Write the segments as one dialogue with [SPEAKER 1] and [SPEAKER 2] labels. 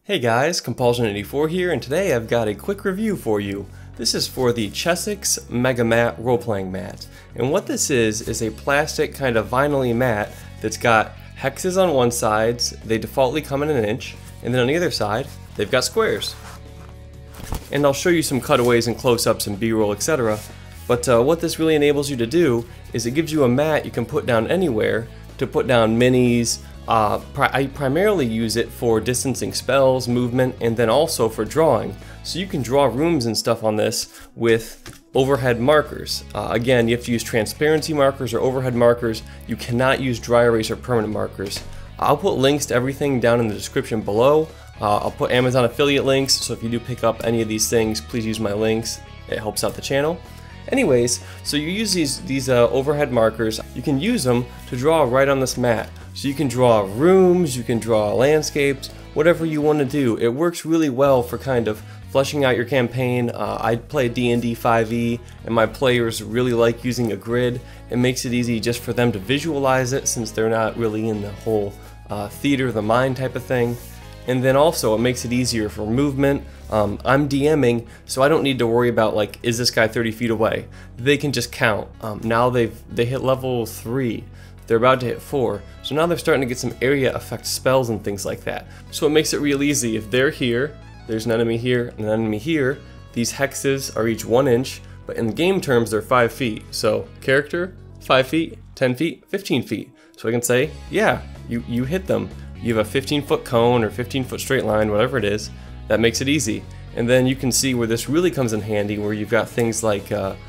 [SPEAKER 1] Hey guys, Compulsion84 here, and today I've got a quick review for you. This is for the Chessex Megamat role-playing mat. And what this is a plastic kind of vinyl-y mat that's got hexes on one side, they defaultly come in an inch, and then on the other side, they've got squares. And I'll show you some cutaways and close-ups and B-roll, etc. But what this really enables you to do is it gives you a mat you can put down anywhere to put down minis. I primarily use it for distancing spells, movement, and then also for drawing. So you can draw rooms and stuff on this with overhead markers. Again, you have to use transparency markers or overhead markers. You cannot use dry erase or permanent markers. I'll put links to everything down in the description below. I'll put Amazon affiliate links, so if you do pick up any of these things, please use my links. It helps out the channel. Anyways, so you use these overhead markers. You can use them to draw right on this mat. So you can draw rooms, you can draw landscapes, whatever you want to do. It works really well for kind of fleshing out your campaign. I play D&D 5e, and my players really like using a grid. It makes it easy just for them to visualize it since they're not really in the whole theater of the mind type of thing. And then also it makes it easier for movement. I'm DMing, so I don't need to worry about like, is this guy 30 feet away? They can just count. Now they hit level 3. They're about to hit 4, so now they're starting to get some area effect spells and things like that. So it makes it real easy. If they're here, there's an enemy here, and an enemy here, these hexes are each 1 inch, but in game terms they're 5 feet. So character, 5 feet, 10 feet, 15 feet. So I can say, yeah, you hit them. You have a 15-foot cone or 15-foot straight line, whatever it is. That makes it easy. And then you can see where this really comes in handy, where you've got things like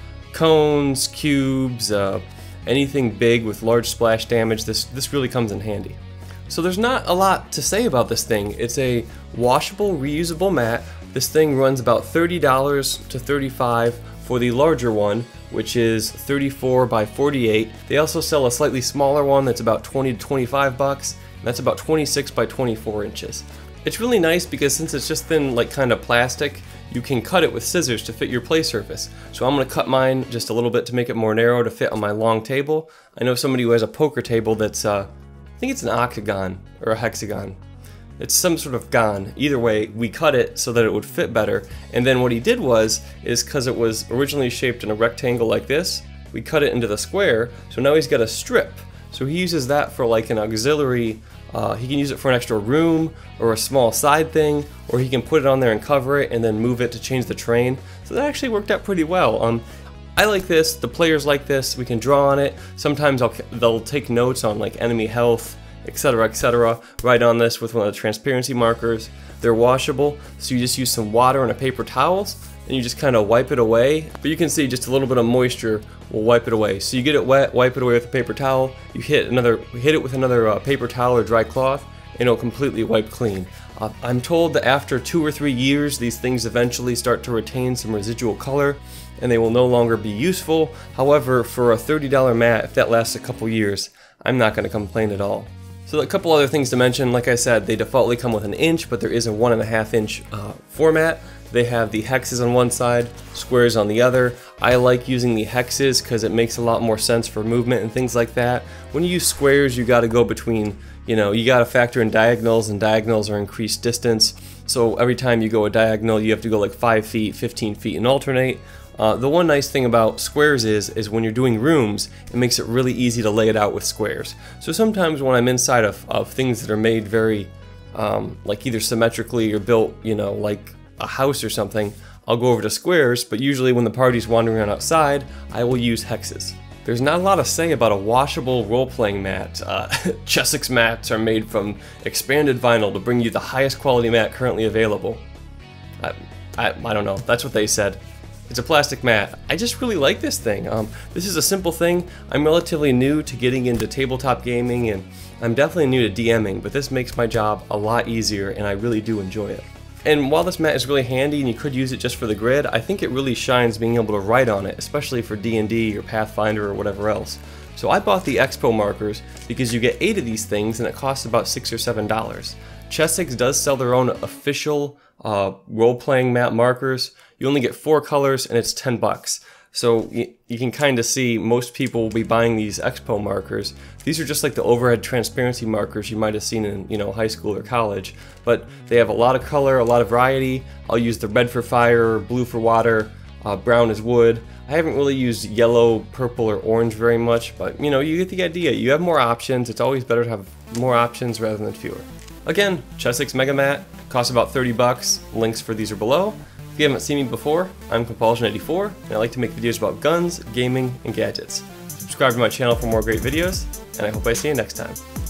[SPEAKER 1] cones, cubes, anything big with large splash damage. This really comes in handy. So there's not a lot to say about this thing. It's a washable, reusable mat. This thing runs about $30 to $35 for the larger one, which is 34 by 48. They also sell a slightly smaller one that's about 20 to 25 bucks. And that's about 26 by 24 inches. It's really nice because since it's just thin, like kind of plastic, you can cut it with scissors to fit your play surface. So I'm going to cut mine just a little bit to make it more narrow to fit on my long table. I know somebody who has a poker table that's, I think it's an octagon or a hexagon. It's some sort of gon. Either way, we cut it so that it would fit better. And then what he did is because it was originally shaped in a rectangle like this, we cut it into the square, so now he's got a strip. So he uses that for like an auxiliary. He can use it for an extra room or a small side thing, or he can put it on there and cover it and then move it to change the terrain. So that actually worked out pretty well. I like this, the players like this, we can draw on it. Sometimes they'll take notes on like enemy health, etc., write on this with one of the transparency markers. They're washable, so you just use some water and a paper towels and you just kind of wipe it away. But you can see just a little bit of moisture will wipe it away. So you get it wet, wipe it away with a paper towel, you hit it with another paper towel or dry cloth, and it'll completely wipe clean. I'm told that after 2 or 3 years, these things eventually start to retain some residual color, and they will no longer be useful. However, for a $30 mat, if that lasts a couple years, I'm not going to complain at all. So a couple other things to mention. Like I said, they defaultly come with an inch, but there is a 1.5 inch format. They have the hexes on one side, squares on the other. I like using the hexes because it makes a lot more sense for movement and things like that. When you use squares, you got to go between, you got to factor in diagonals, and diagonals are increased distance. So every time you go a diagonal, you have to go like 5 feet, 15 feet, and alternate. The one nice thing about squares is when you're doing rooms, it makes it really easy to lay it out with squares. So sometimes when I'm inside of things that are made very, like either symmetrically or built, like a house or something, I'll go over to squares, but usually when the party's wandering around outside, I will use hexes. There's not a lot to say about a washable role-playing mat. Chessex mats are made from expanded vinyl to bring you the highest quality mat currently available. I don't know, that's what they said. It's a plastic mat. I just really like this thing. This is a simple thing. I'm relatively new to getting into tabletop gaming, and I'm definitely new to DMing, but this makes my job a lot easier, and I really do enjoy it. And while this mat is really handy and you could use it just for the grid, I think it really shines being able to write on it, especially for D&D or Pathfinder or whatever else. So I bought the Expo markers because you get 8 of these things and it costs about $6 or $7. Chessex does sell their own official role-playing mat markers. You only get 4 colors and it's 10 bucks. So you can kind of see most people will be buying these expo markers. These are just like the overhead transparency markers you might have seen in, you know, high school or college, but they have a lot of color, a lot of variety. I'll use the red for fire, blue for water, brown is wood. I haven't really used yellow, purple, or orange very much, but you know, you get the idea. You have more options. It's always better to have more options rather than fewer. Again, Chessex Megamat costs about 30 bucks. Links for these are below. If you haven't seen me before, I'm Compulsion84, and I like to make videos about guns, gaming, and gadgets. Subscribe to my channel for more great videos, and I hope I see you next time.